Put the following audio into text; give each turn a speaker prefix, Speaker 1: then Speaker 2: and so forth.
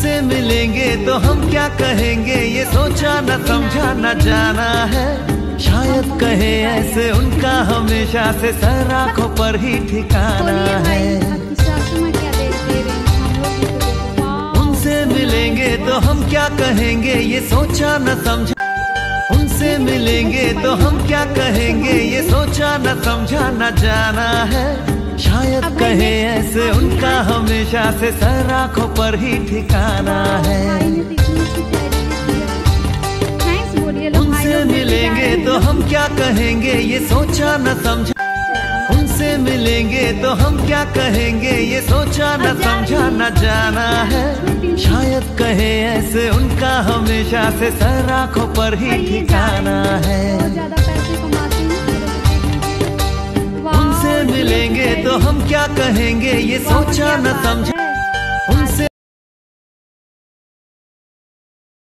Speaker 1: उनसे मिलेंगे तो हम क्या कहेंगे, ये सोचा न समझा न जाना है। शायद कहे ऐसे उनका हमेशा से सर आंखों पर ही ठिकाना है। उनसे मिलेंगे तो हम क्या कहेंगे, ये सोचा न समझा। उनसे मिलेंगे तो हम क्या कहेंगे, ये सोचा न समझा न जाना है। शायद कहे ऐसे उनका हमेशा से सर आंखों पर ही ठिकाना है। उनसे मिलेंगे तो हम क्या कहेंगे, ये सोचा न समझा। उनसे मिलेंगे तो हम क्या कहेंगे, ये सोचा न समझा न जाना है। शायद कहे ऐसे उनका हमेशा से सर आंखों पर ही ठिकाना है। उनसे मिलेंगे तो हम क्या कहेंगे, ये सोचा न समझा।